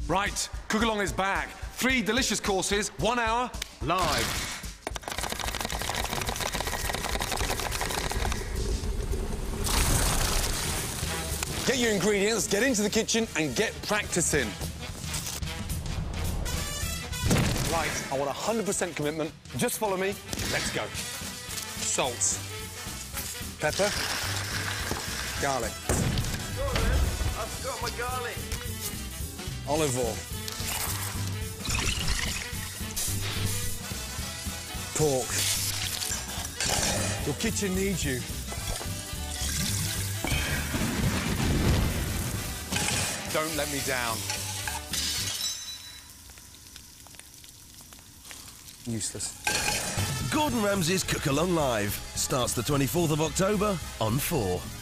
Right, Cookalong is back. 3 delicious courses, 1 hour, live. Get your ingredients, get into the kitchen and get practicing. Right, I want 100% commitment. Just follow me. Let's go. Salt. Pepper. Garlic. I've got my garlic. Olive oil. Pork. Your kitchen needs you. Don't let me down. Useless. Gordon Ramsay's Cookalong Live starts the 24th of October on 4.